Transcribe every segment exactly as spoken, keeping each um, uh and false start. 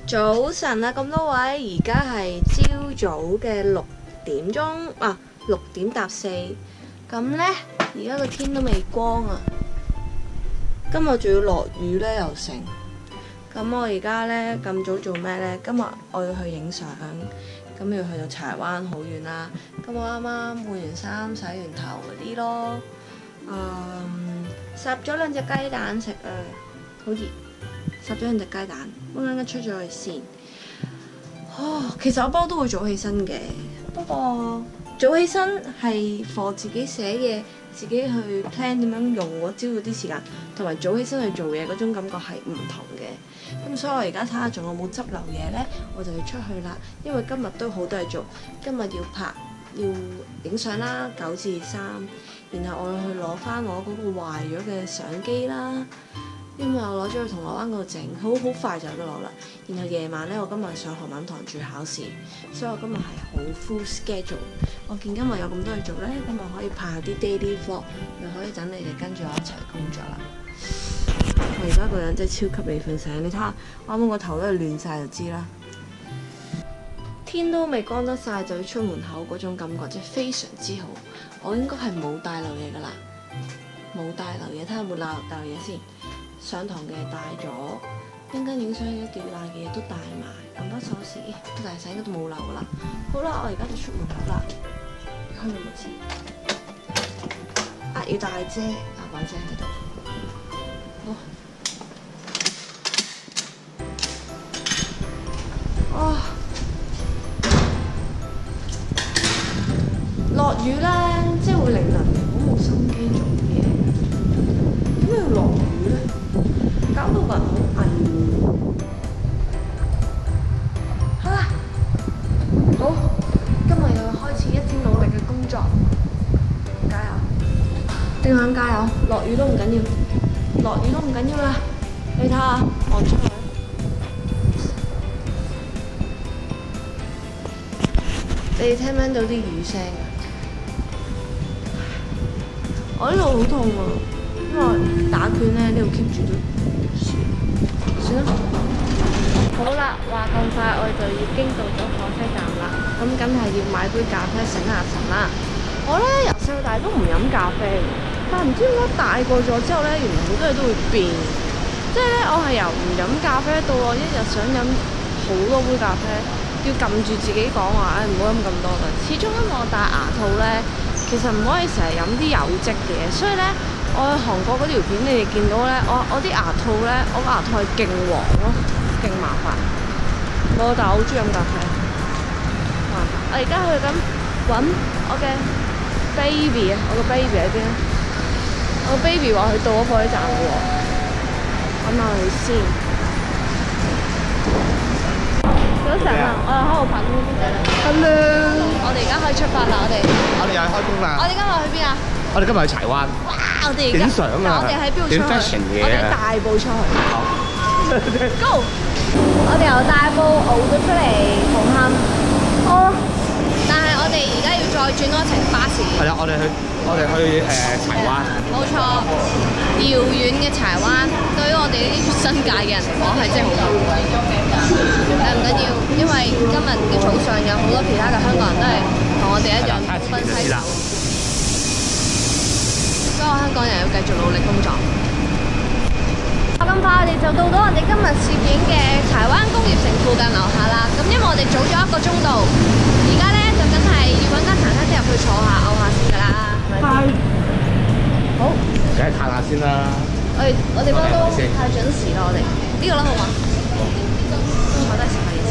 早晨啊，咁多位，而家係朝早嘅六點鐘啊，六點搭四。咁呢，而家個天都未光啊。今日仲要落雨呢，又成。咁我而家呢，咁早做咩呢？今日我要去影相，咁要去到柴灣好遠啦。咁我啱啱換完衫、洗完頭嗰啲咯。嗯，烚咗兩隻雞蛋食啊，好熱。烚咗兩隻雞蛋，我啱啱出咗去先。哦，其實我不嬲都會早起身嘅，不過早起身係 for 自己寫嘢，自己去 plan 點樣用我朝嗰啲時間，同埋早起身去做嘢嗰種感覺係唔同嘅。咁所以我而家睇下仲有冇執漏嘢呢，我就要出去啦。因為今日都好多嘢做，今日要拍要影相啦，九至三，然後我要去攞翻我嗰個壞咗嘅相機啦。因為我攞咗去銅鑼灣嗰度整，好好快就有得攞啦。然後夜晚咧，我今日上韓文堂住考試，所以我今日係好 full schedule。我見今日有咁多嘢做咧，今日可以拍下啲 daily vlog，又可以等你哋跟住我一齊工作啦。我而家個人真係超級未瞓醒，你睇下我啱啱個頭都係亂晒就知啦。天都未光得晒就要出門口嗰種感覺，真係非常之好。我應該係冇帶漏嘢噶啦，冇帶漏嘢，睇下有冇漏漏嘢先。上堂嘅帶咗，陣間影相嘅吊帶嘅嘢都帶埋，咁多鎖匙，大細應該都冇漏噶啦。好啦，我而家就出門口啦，開門冇事。啊，要帶遮，啊把遮喺度。好。啊！落雨咧，即係會令人好冇心機做嘢。點解要落雨咧？搞到個人好翳嚇！好，今日又開始一天努力嘅工作，加油！定肯加油，落雨都唔緊要，落雨都唔緊要啦。你睇下，望出去，你哋聽唔聽到啲雨聲？我呢度好痛啊，因為打拳咧，呢度 keep 住都。算啦，好啦，話咁快我哋就要經到咗火車站啦，咁梗係要買杯咖啡醒下神啦。我咧由細到大都唔飲咖啡，但係唔知點解大個咗之後咧，原來好多嘢都會變。即係咧，我係由唔飲咖啡到我一日想飲好多杯咖啡，要撳住自己講話，誒唔好飲咁多啦。始終因為我戴牙套咧，其實唔可以成日飲啲有漬嘅嘢，所以咧。我去韓國嗰條片，你哋見到咧，我我啲牙套咧，我個牙套係勁黃咯，勁麻煩。我但係我好中意飲咖啡。啊！我而家去緊揾我嘅 baby 啊，我個 baby 喺邊啊？我個 baby 話佢到咗火車站喎，揾下佢先。早晨啊，我又喺度拍緊工仔啦。Hello， 我哋而家可以出發啦，我哋。我哋又開工啦。我哋今日去邊啊？ 我哋今日去柴灣。哇！ 我哋而家影相啊！ 我哋喺邊度出去？我哋喺大埔出去。好。Go！ 我哋由大埔熬咗出嚟紅磡。哦。但係我哋而家要再轉多程巴士。 係啦，我哋去我哋去誒柴灣。 冇錯，遙遠嘅柴灣對於我哋呢啲新界嘅人嚟講係真係好遠。但唔緊要，因為今日嘅早上有好多其他嘅香港人都係同我哋一樣分批。所有香港人要繼續努力工作。咁快我哋就到咗我哋今日攝影嘅柴灣工業城附近樓下啦。咁因為我哋早咗一個鐘度，而家咧就梗係要揾間茶餐廳入去坐下嘔下先㗎啦，係咪先？好。 梗係嘆下先啦。 我哋我哋不嬲都太準時啦，我哋呢個啦好嘛？坐低食下嘢先。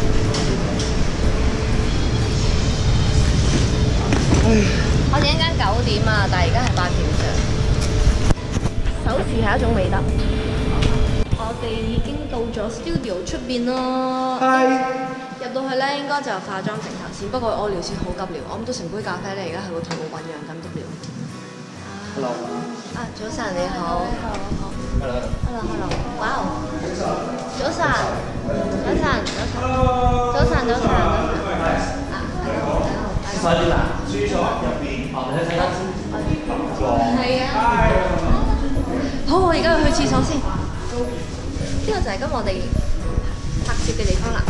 我哋一間九點啊，但係而家係八點啫。守時係一種美德。我哋已經到咗 studio 出邊咯。入到去咧，應該就化妝整頭先。不過屙尿先好急尿，我飲咗成杯咖啡咧，而家係個肚醞釀緊急尿。 Hello。 啊，早晨你好。你好。Hello。Hello Hello。哇哦。早晨。早晨。早晨。早晨。早晨。啊，係啊。 快啲啦！書桌入邊，我哋睇睇先。 係啊。好，我而家去廁所先。呢個就係今日我哋拍攝嘅地方啦。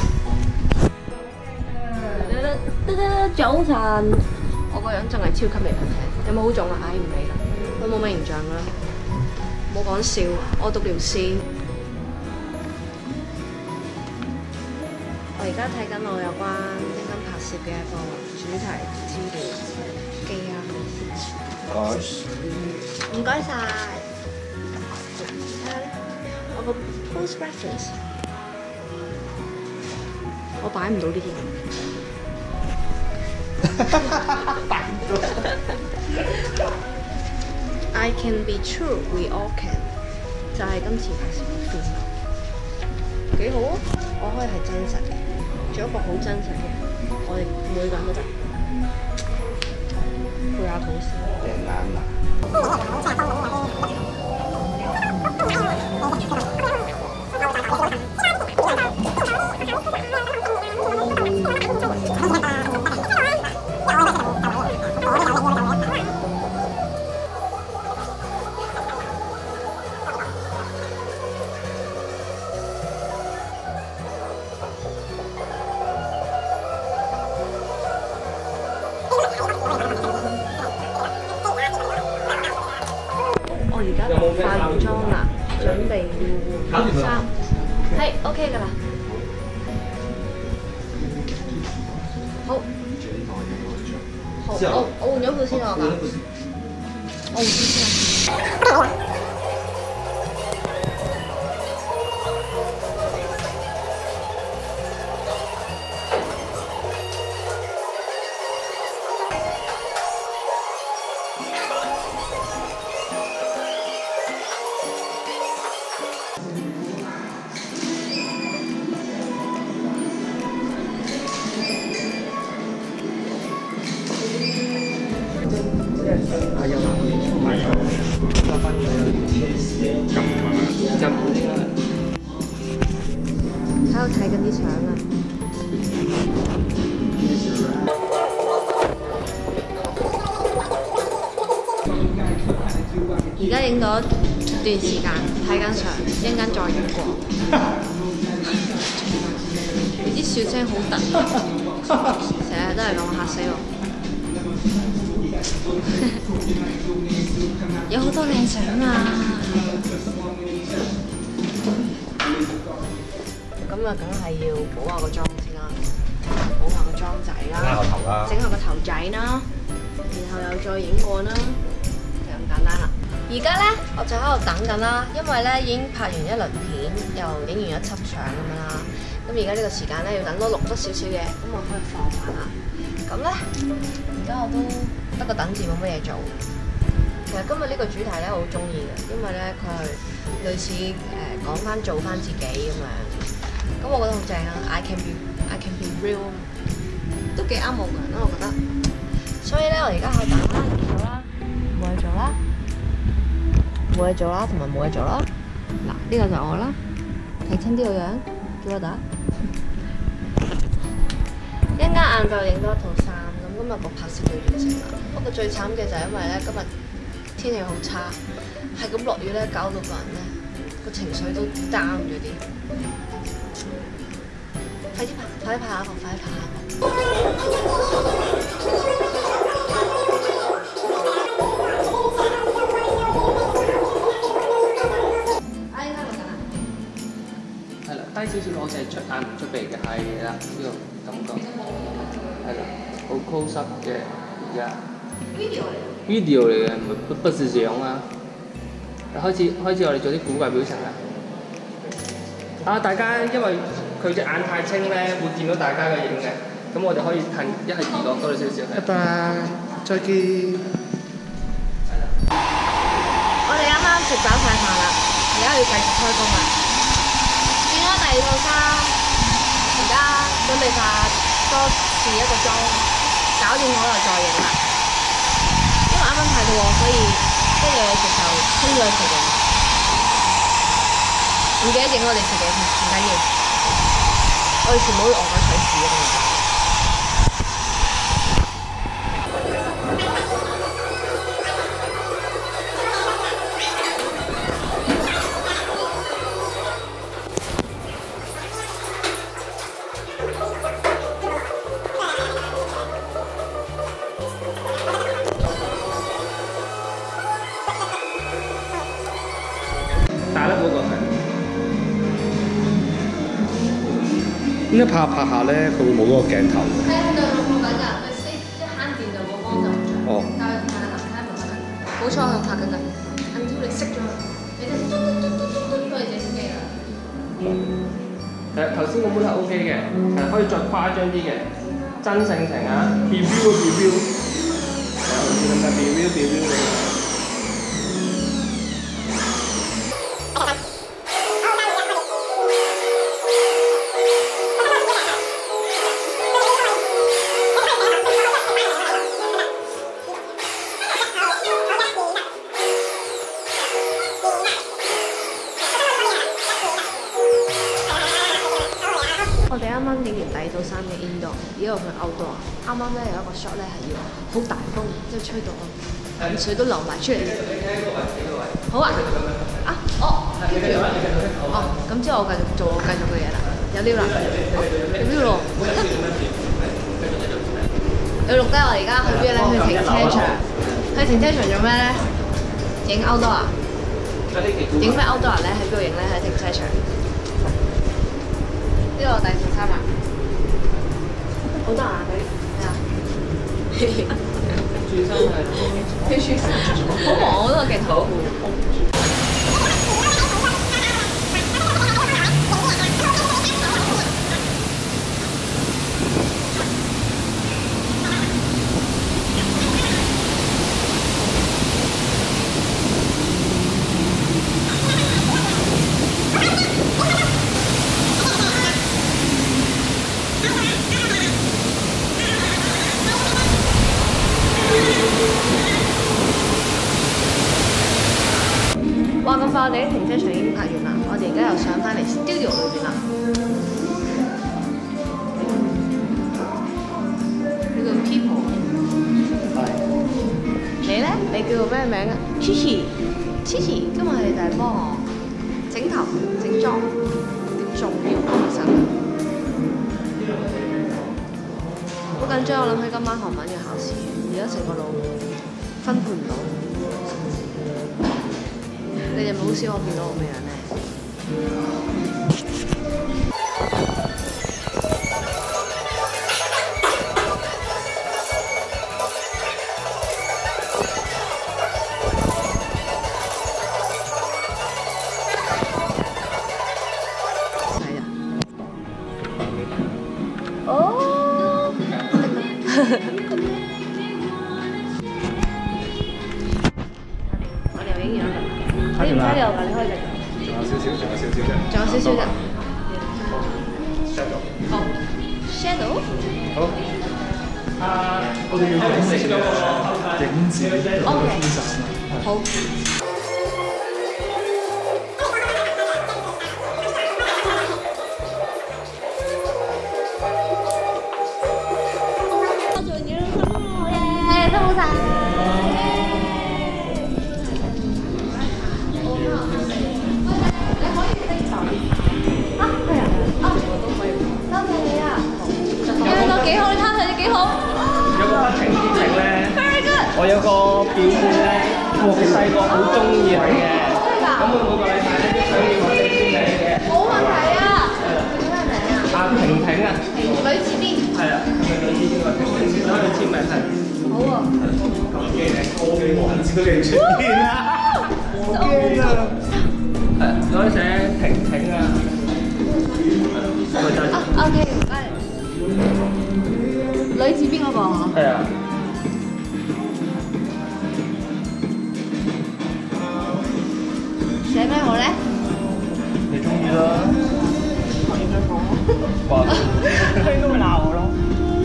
早晨，我個樣真係超級未好睇，有冇好腫啊？唉，唔理啦，都冇乜形象啦。冇講笑，我讀療師。我而家睇緊我有關一陣拍攝嘅一個主題資料記啊，唔該晒。睇下咧，我個 post reference， 我擺唔到呢啲。I can be true, we all can， 就係今次拍攝嘅 film， 幾好啊！我可以係真實嘅，做一個好真實嘅，我哋每個人都得。配下肚先。訂啱啦。我而家化完妝啦，準備要換衫，係 OK 㗎啦。好，好，我我換咗褲先我㗎，我換褲先啊。喺度睇緊啲相啊！而家影咗一段時間，睇緊相，一陣間再影過。你啲笑聲好突，成日都係咁嚇死我。有好多靚相啊！咁啊，梗係要補下個妝先啦，補下個妝仔啦，整下個頭仔啦，然後又再影過啦，就咁簡單啦。而家咧，我就喺度等緊啦，因為咧已經拍完一輪片，又影完一輯相咁樣啦。咁而家呢個時間咧，要等多錄多少少嘢，咁我可以放飯啦。咁咧，而家我都得個等字，冇乜嘢做。其實今日呢個主題咧，我好中意嘅，因為咧佢係類似誒講翻做翻自己咁樣。咁我覺得好正啊 ！I can be I can be real， 都幾啱我個人啦，我覺得。所以咧，我而家去等啦，做啦，冇嘢做啦，冇嘢做啦，同埋冇嘢做啦。嗱，呢個就係我啦，睇親啲個樣，叫我打。一陣間晏晝影多一套衫，咁今日個拍攝就完成啦。不過最慘嘅就係因為咧，今日天氣好差，係咁落雨咧，搞到個人咧個情緒都 down 咗啲。快啲拍，快啲拍下個，快啲拍下個。啊，依家錄緊啦。 係啦，低少少我就係出眼唔出鼻嘅，係啦，呢個感覺係啦，好 close up 嘅而家。video 嚟。video 嚟嘅，唔係不是相啊。開始開始，我哋做啲古怪表情啦。啊，大家因為佢隻眼太清咧，會見到大家嘅影嘅，咁我哋可以近一係移落多少少。拜拜，再見。係啦。 我哋啱啱食飽晒飯啦，而家要繼續開工啦。轉咗第二套衫，而家準備化多試一個妝，搞掂我就再影啦。因為啱啱睇到喎，所以跟住直頭衝咗去食嘢。唔記得影我哋食嘢添，唔緊要。我哋全部都戇鳩睇屎嘅。 點解拍下拍下咧，佢會冇嗰個鏡頭嘅？ 係啊，佢就錄緊㗎，佢熄即係慳電就個光就唔着。 哦。 但係佢拍緊睇唔拍緊。冇錯，佢拍緊㗎。按照你熄咗佢，你就嘟嘟嘟嘟嘟嘟，佢就熄機啦。 係頭先個 mood 係 OK 嘅，係可以再誇張啲嘅，真性情啊 ，review 啊 review， 係好似咁嘅 review review 嚟。 我哋啱啱影完第二套衫嘅 indoor，而家我去 outdoor。啱啱咧有一個 shot 咧係要好大風，即係吹到眼水都流埋出嚟。好啊！啊，哦，哦，咁之後我繼續做我繼續嘅嘢啦，有料啦，有料咯。要錄低我而家去邊咧？去停車場。去停車場做咩咧？影 outdoor 啊！影咩 outdoor 咧？喺邊度影咧？喺停車場。呢個第二套衫啊，好得啊佢，係啊， 轉身係， 轉身，好忙好多鏡頭。哇！咁快我哋啲停車場已經拍完啦，我哋而家又上翻嚟 studio 裏邊啦。呢個 people 係。 你咧？你叫做咩名啊 ？Chichi，Chichi， 今日你就係幫我整頭、整妝，仲要幫我手。好緊張，我諗起今晚韓文要考試，而家成個腦分配唔到。你哋冇試我見到我咩樣咧？係啊。哦。我哋又影完啦。你唔睇你又緊開嘅？ 仲有少少，仲有少少嘅。 仲有少少嘅。 Shadow。 好。Shadow。 好。啊，我哋要影影個影子嘅 OK。好。誒，都好晒。幾好，你睇下佢幾好。 有個不情之情咧。 Very good。 我有個表妹咧，佢細個好中意佢嘅，咁佢每個禮拜咧都想要我哋簽名嘅。 冇問題啊。叫咩名啊？ 阿婷婷啊。 女字邊？ 係啊，係咪女字邊個婷婷先想去簽名係？ 好啊。 咁嘅我嘅王子都未出現啦，我驚啊！ 係，可以寫婷婷啊。 啊 ，OK， 唔該。女字邊嗰個啊？ 係啊。 寫咩好咧？ 你中意啦。 我應該講。 話佢都會鬧我咯。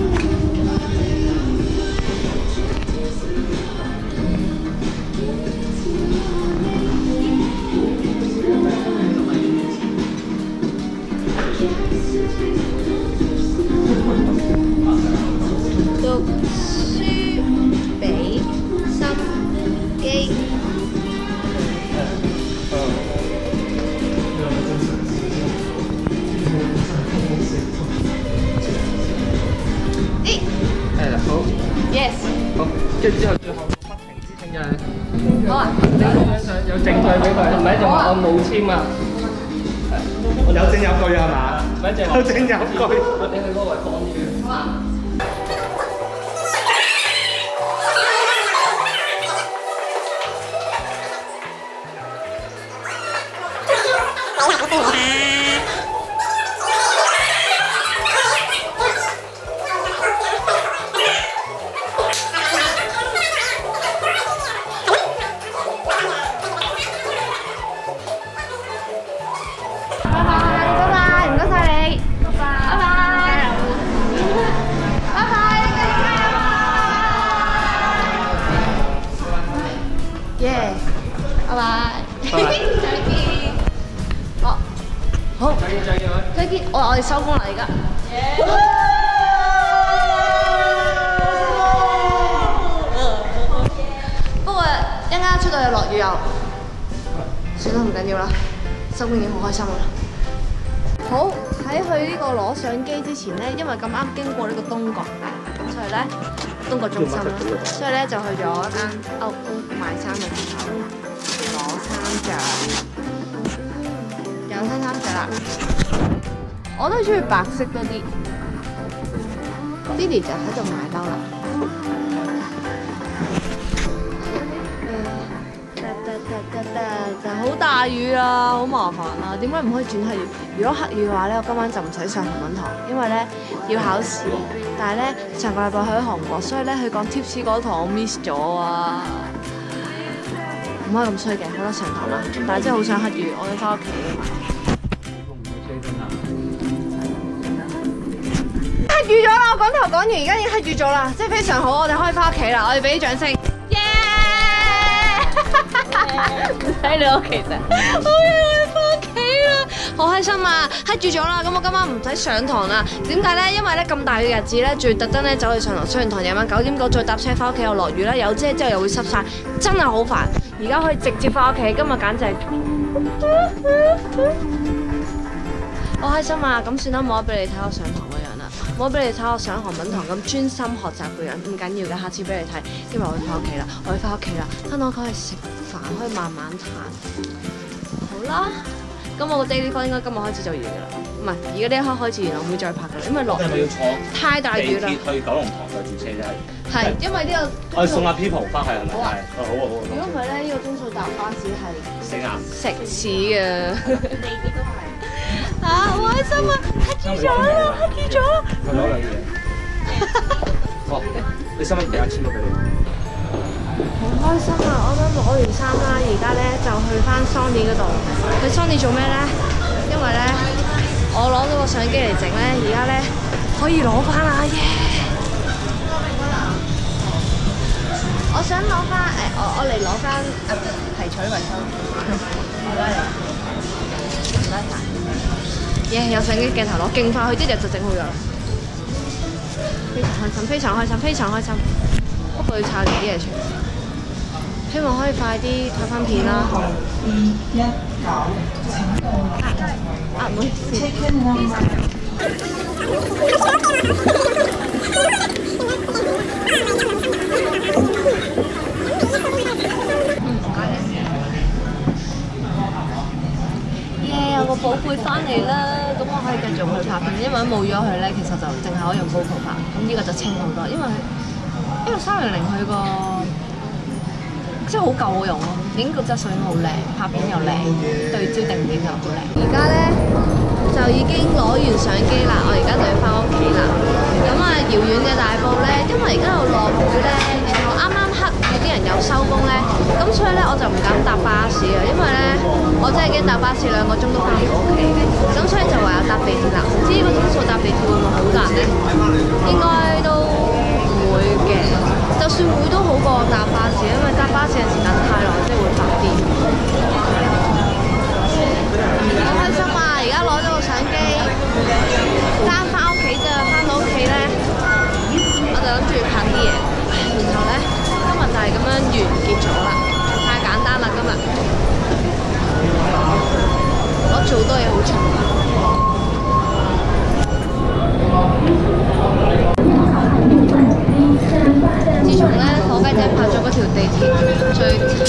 讀書俾心機。 係啦，好。 Yes。 好，跟住之後最後不停之稱就係。 好啊。 你影張相有證據俾佢，唔係就話我冇簽啊。 有證有據係嘛？ 咪正有正有據。 你去嗰個位放啲嘅。 耶！拜拜。再見。哦，好。 再見再見。 再見。我我哋收工啦而家。不過一陣間出到去落雨又，算啦唔緊要啦，收工已經好開心啦。好，喺去呢個攞相機之前咧，因為咁啱經過呢個東角，咁所以咧東角中心啦，所以咧就去咗一間歐屋賣衫嘅店頭攞衫着，有新衫着啦。我都中意白色多啲。Didi 就喺度買褸啦。就好大雨啊，好麻煩啊！點解唔可以轉黑雨？如果黑雨嘅話咧，我今晚就唔使上韓文堂，因為咧要考試。但係咧上個禮拜去咗韓國，所以咧佢講 tips 嗰堂我 miss 咗啊！唔可以咁衰嘅，好啦上堂啦。但係真係好想黑雨，我要翻屋企。黑雨咗啦！我講頭講完，而家已經黑雨咗啦，即係非常好，我哋可以翻屋企啦！我哋俾啲掌聲。唔使你屋其實，好嘢！我要翻屋企啦，好開心啊！黑住咗啦，咁我今晚唔使上堂啦。點解咧？因為咧咁大嘅日子咧，仲要特登咧走去上堂，上完堂夜晚九點九再搭車翻屋企又落雨啦，有遮之後又會濕晒，真係好煩。而家可以直接翻屋企，今日簡直係好開心啊！咁算啦，冇得俾你睇我上堂嘅樣啦，冇得俾你睇我上韓文堂咁專心學習嘅樣，唔緊要嘅，下次俾你睇。因為我要翻屋企啦，我要翻屋企啦，翻到屋企可以食飯，可以慢慢嘆。好啦，咁我個 daily vlog 應該今日開始就完㗎啦，唔係而家呢一刻開始完，我唔會再拍㗎啦，因為落雨太大雨啦。 地鐵去九龍塘再轉車真係。 係，因為呢個我哋送阿 People 翻去係咪？好啊，好啊好啊。 如果唔係咧，呢個鐘數搭巴士係死硬食屎嘅。地鐵都係。啊！好開心啊！黑住咗啦，黑住咗。 佢攞兩嘢。哦，你使唔使俾阿千個俾你？ 好開心啊！我啱啱攞完衫啦，而家咧就去翻 Sony 嗰度。去 Sony 做咩咧？因為咧我攞咗個相機嚟整咧，而家咧可以攞翻啦耶！我想攞翻誒，我我嚟攞翻誒提取維修。唔該你，唔該曬。耶！有相機鏡頭攞，勁快，佢一日就整好咗啦。非常開心，非常開心，非常開心。不過要抄住啲嘢出嚟，希望可以快啲拍翻片啦。二一九請到啊！唔好意思。有個寶貝翻嚟啦，咁我可以繼續去拍片，因為冇咗佢咧，其實就淨係可以用 GoPro 拍，咁呢個就清好多，因為因為三零零佢個即係好夠用咯，影個質素已經好靚，拍片又靚，對焦定點又好靚。而家咧就已經攞完相機啦，我而家就要翻屋企啦。咁啊，遙遠嘅大埔咧，因為而家又落雨咧，然後啱啱黑，有啲人又收工咧，咁所以咧我就唔敢搭巴士啊，因為咧我真係驚搭巴士兩個鐘都翻唔到屋企嘅，咁所以就唯有搭地鐵啦。唔知呢個鐘數搭地鐵會唔會好難咧？應該都唔會嘅，就算會都好過搭巴士，因為搭巴士有時等太耐，即係會發癲。好開心啊！而家攞咗個相機，爭翻屋企咋，翻到屋企咧，我就諗住拍啲嘢，然後咧今日就係咁樣完結咗啦，太簡單啦今日。我做多嘢好重。自從咧火雞仔拍咗嗰條地鐵最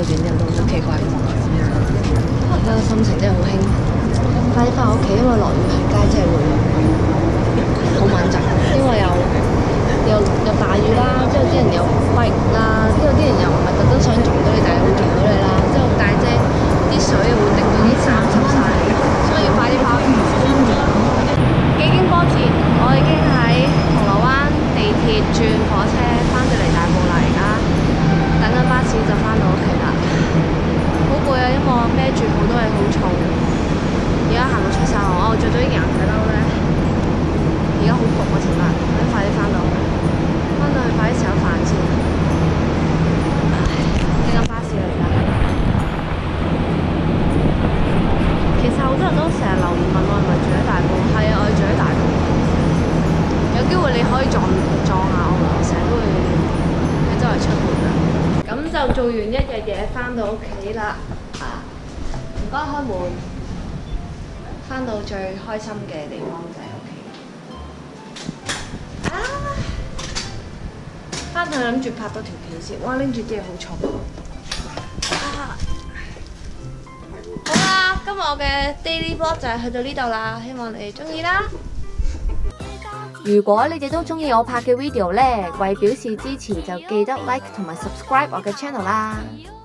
邊啲人都好奇怪嘅望住。而家個心情真係好興奮，快啲翻屋企，因為落雨行街真係會好敏感，因為有又又大雨啦，之後啲人又逼啦，之後啲人又唔係特登想撞到你，但係會撞到你啦，之後大遮啲水又會滴到啲衫濕晒，所以要快啲翻屋企。幾經波折，我已經喺銅鑼灣地鐵轉火車翻到嚟大埔啦，而家等緊巴士就翻到屋企啦。好攰啊，因為我孭住好多嘢好重，而家行到出晒汗，我着咗啲羊仔褸咧，而家好焗啊，成日，想快啲翻到去，翻到去快啲食咗飯先。唉，呢間巴士嚟㗎。其實好多人都成日留言問我係咪住喺大埔，係啊，我係住喺大埔。有機會你可以撞撞下我，我成日都會喺周圍出門㗎。咁就做完一日嘢，翻到屋企啦。啊，唔該開門。翻到最開心嘅地方就係屋企。啊！翻去諗住拍多條片先，哇！拎住啲嘢好重。啊！好啦，今日我嘅 daily vlog 就係去到呢度啦，希望你哋中意啦。如果你哋都中意我拍嘅 video 呢，為表示支持就記得 like 同埋 subscribe 我嘅 channel 啦。